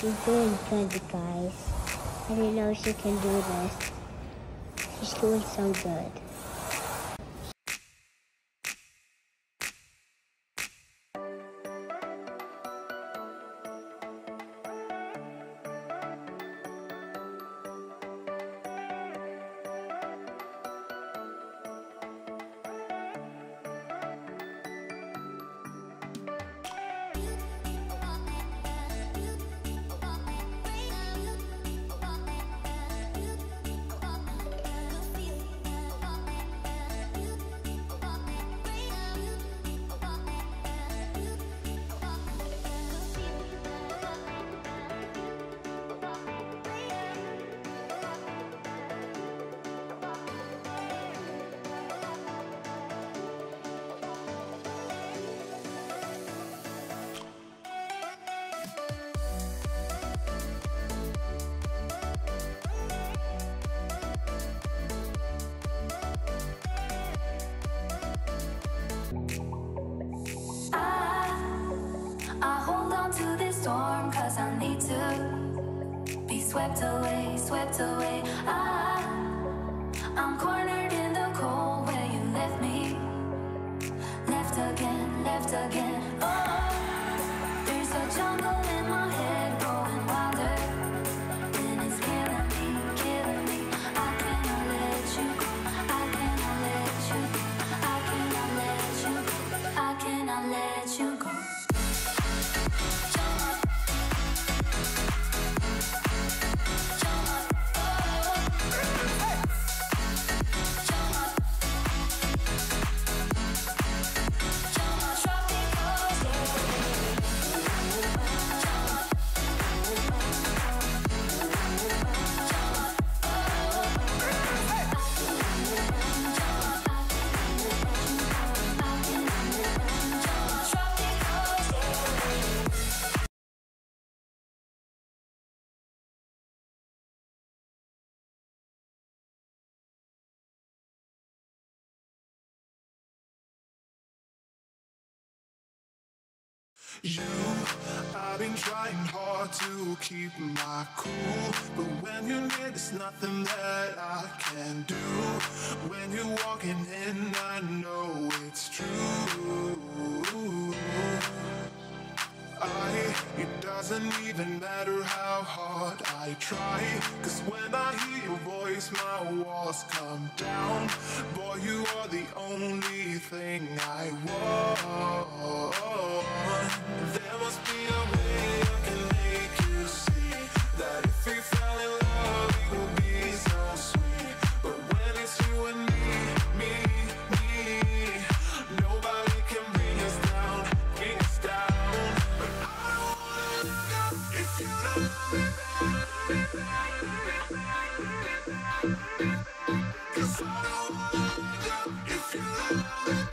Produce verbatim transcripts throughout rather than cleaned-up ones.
She's doing good, guys. I didn't know she can do this. She's doing so good. Storm, cause I need to be swept away, swept away. I, I'm cornered in the cold where you left me. Left again, left again. Oh, there's a jungle in my head growing wilder, and it's killing me, killing me. I cannot let you go, I cannot let you go, I cannot let you go, I cannot let you go. You, I've been trying hard to keep my cool, but when you're near, there's nothing that I can do. When you're walking in, I know it's true. I, it doesn't even matter how hard I try, cause when I hear your voice, my walls come down. Boy, you are the only thing I want. There must be a way I can make you see that if we fell in love, it will be so sweet. But when it's you and me, me, me, nobody can bring us down, bring us down. But I don't wanna let go if you don't love me back. Cause I don't wanna let go if you don't love me back.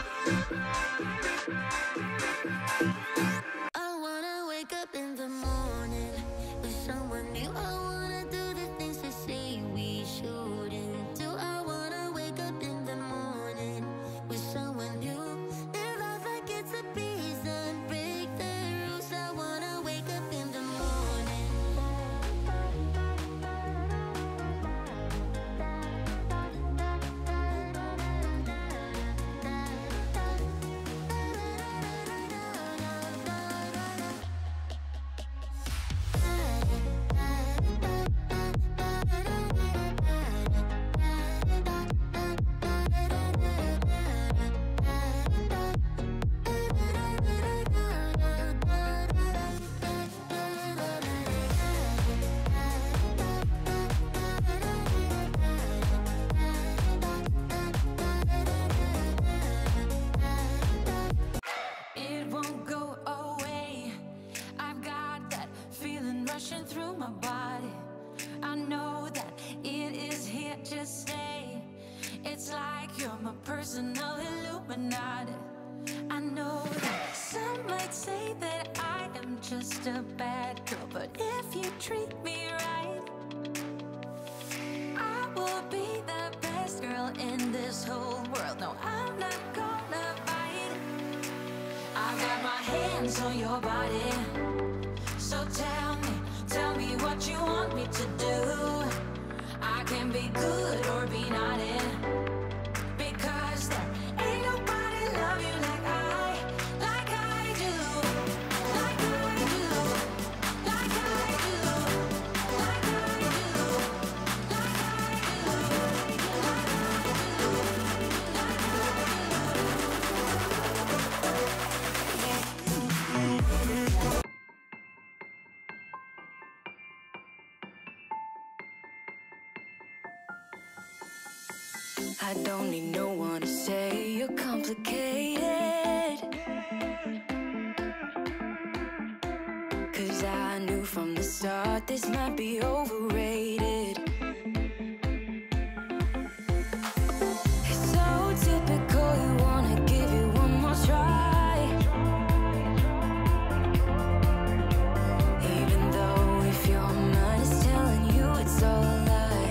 Personal Illuminati. I know that some might say that I am just a bad girl, but if you treat me right, I will be the best girl in this whole world. No, I'm not gonna bite. I got my hands on your body, so tell me, I don't need no one to say you're complicated, 'cause I knew from the start this might be overrated. It's so typical, you wanna give it one more try, even though if your mind is telling you it's all a lie.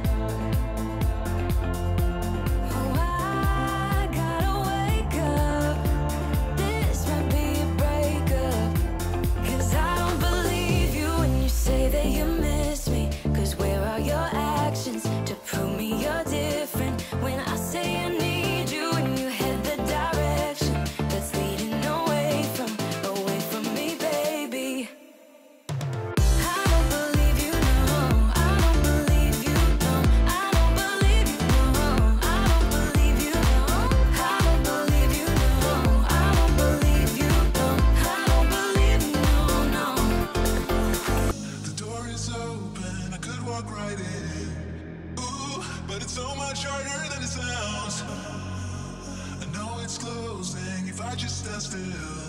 Oh, I gotta wake up, this might be a breakup, 'cause I don't believe you when you say that you miss me. 'Cause where are your actions to prove me you're different? When I say I need you and you head the direction that's leading away from, away from me, baby. I don't believe you, no. I don't believe you, no. I don't believe you, no. I don't believe you, no. I don't believe you, no. I don't believe you, no. I don't believe you, no, no. The door is open, I could walk right in. Ooh, but it's so much harder than it sounds. I know it's closing if I just stand still.